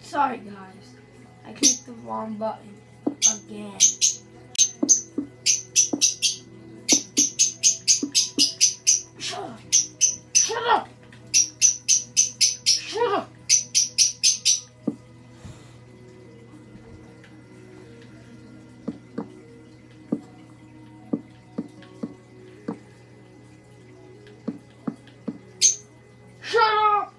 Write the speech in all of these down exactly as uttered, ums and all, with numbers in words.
Sorry guys, I clicked the wrong button again. Shut up! Shut up! Shut up! Shut up!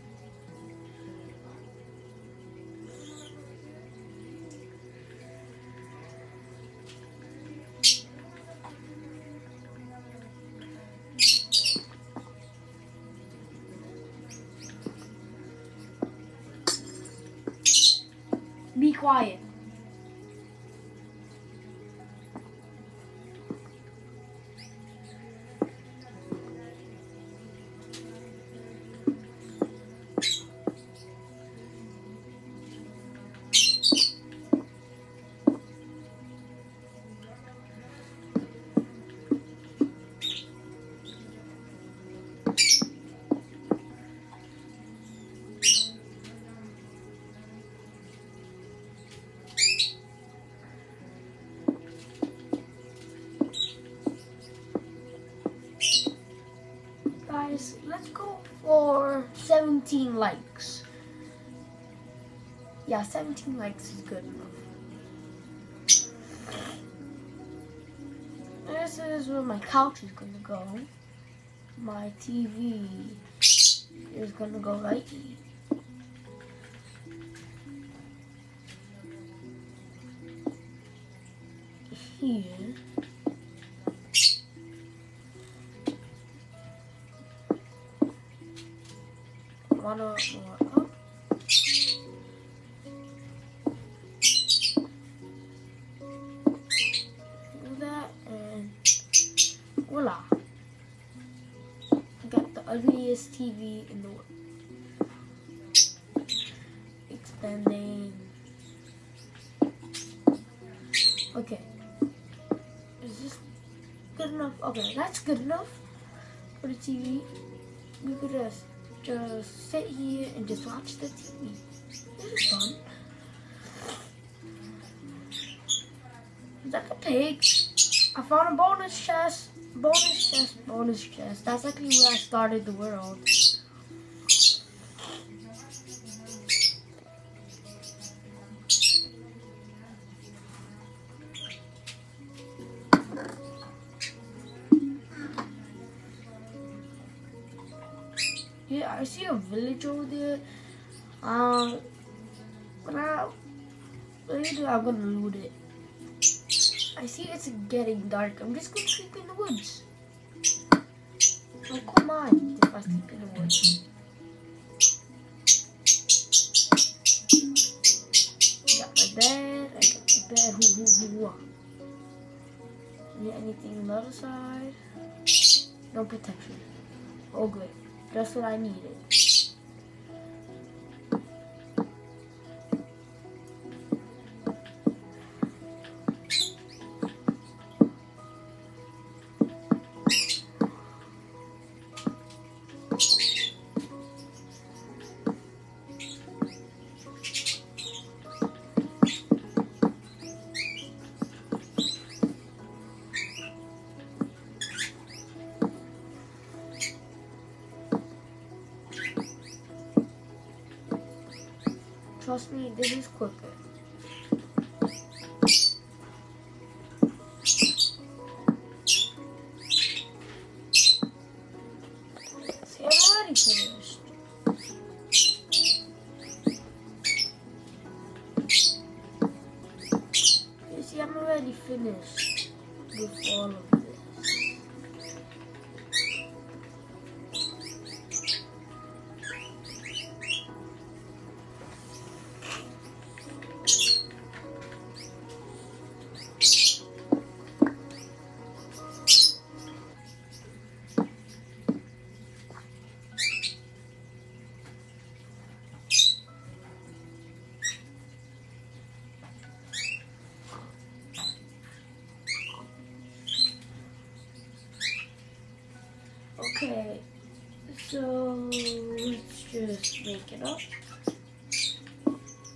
Be quiet. Guys, let's go for seventeen likes. Yeah, seventeen likes is good enough. This is where my couch is gonna go. My T V is gonna go right here. One more up. Do that and voila. I got the ugliest T V in the world. Expanding. Okay. Is this good enough? Okay, that's good enough for the T V. We could just just sit here and just watch the T V. This is fun. Is that the pig? I found a bonus chest. Bonus chest, bonus chest. That's actually where I started the world. Yeah, I see a village over there. Um, but I, later I'm gonna loot it. I see it's getting dark. I'm just gonna sleep in the woods. Oh, come on, if I sleep in the woods. I got my bed. I got my bed. Hoo, hoo, hoo, hoo. Need anything on the other side? No protection. Oh, great. Just what I needed. Trust me, this is quicker. See, I'm already finished. You see, I'm already finished with all of this. Okay, so let's just make it up.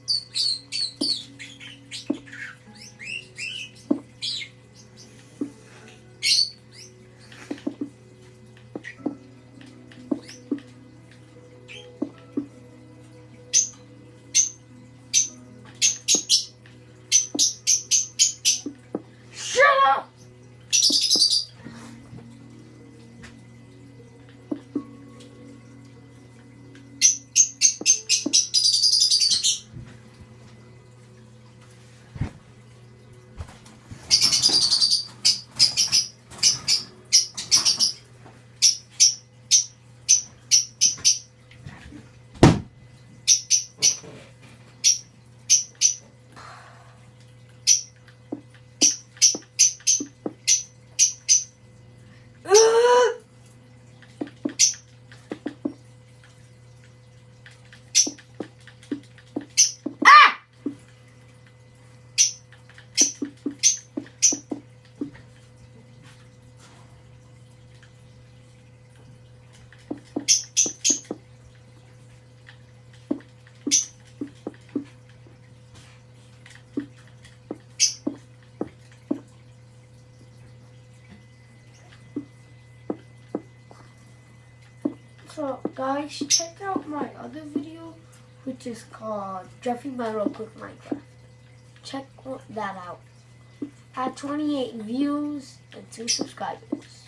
Also, guys, check out my other video, which is called Tramelo with Minecraft. Check that out. I had twenty-eight views and two subscribers.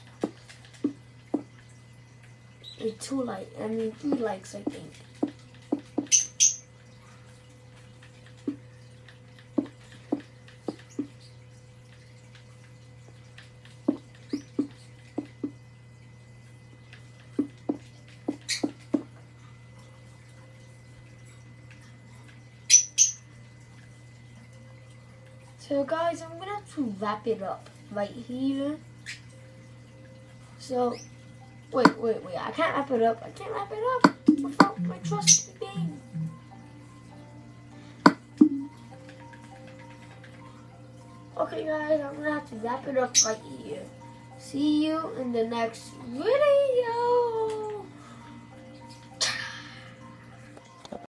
And two likes, I mean three likes, I think. So guys, I'm gonna have to wrap it up right here. So, wait, wait, wait, I can't wrap it up. I can't wrap it up without my trusty game. Okay guys, I'm gonna have to wrap it up right here. See you in the next video.